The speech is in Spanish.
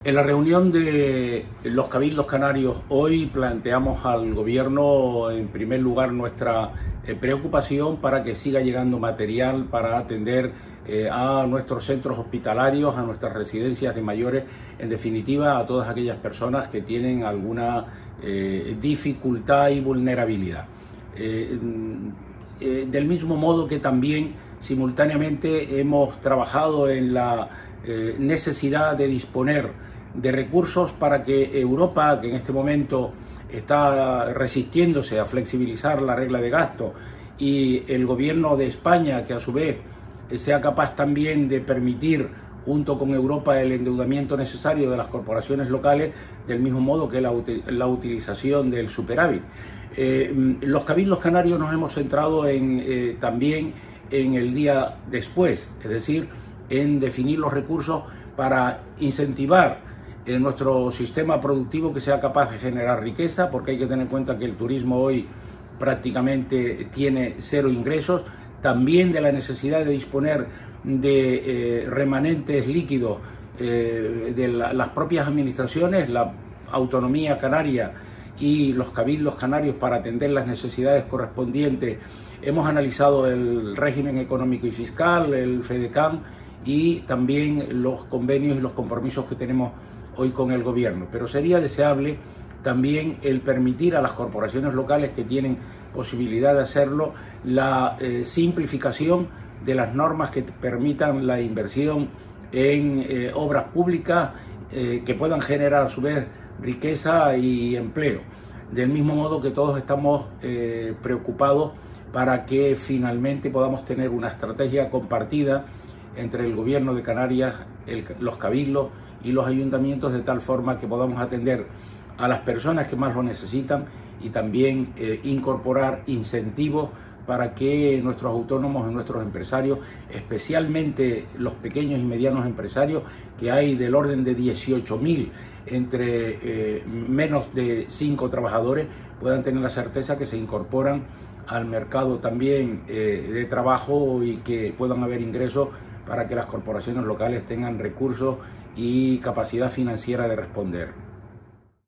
En la reunión de los cabildos canarios hoy planteamos al Gobierno, en primer lugar, nuestra preocupación para que siga llegando material para atender a nuestros centros hospitalarios, a nuestras residencias de mayores, en definitiva a todas aquellas personas que tienen alguna dificultad y vulnerabilidad. Del mismo modo que también simultáneamente hemos trabajado en la necesidad de disponer de recursos para que Europa, que en este momento está resistiéndose a flexibilizar la regla de gasto, y el Gobierno de España, que a su vez sea capaz también de permitir junto con Europa el endeudamiento necesario de las corporaciones locales, del mismo modo que la utilización del superávit. Los cabildos canarios nos hemos centrado también en el día después, es decir, en definir los recursos para incentivar nuestro sistema productivo que sea capaz de generar riqueza, porque hay que tener en cuenta que el turismo hoy prácticamente tiene cero ingresos, también de la necesidad de disponer de remanentes líquidos de las propias administraciones, la autonomía canaria y los cabildos canarios para atender las necesidades correspondientes. Hemos analizado el régimen económico y fiscal, el FEDECAN y también los convenios y los compromisos que tenemos hoy con el Gobierno, pero sería deseable también el permitir a las corporaciones locales que tienen posibilidad de hacerlo la simplificación de las normas que permitan la inversión en obras públicas que puedan generar a su vez riqueza y empleo. Del mismo modo que todos estamos preocupados para que finalmente podamos tener una estrategia compartida entre el Gobierno de Canarias, los cabildos y los ayuntamientos, de tal forma que podamos atender a las personas que más lo necesitan y también incorporar incentivos para que nuestros autónomos y nuestros empresarios, especialmente los pequeños y medianos empresarios, que hay del orden de 18.000 entre menos de 5 trabajadores, puedan tener la certeza que se incorporan al mercado también de trabajo y que puedan haber ingresos para que las corporaciones locales tengan recursos y capacidad financiera de responder.